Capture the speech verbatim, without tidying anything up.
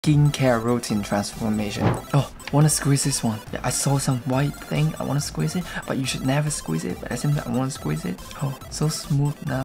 skincare routine transformation. Oh, wanna squeeze this one? Yeah, I saw some white thing. I wanna squeeze it, but you should never squeeze it. But at the same time, I wanna squeeze it. Oh, so smooth now.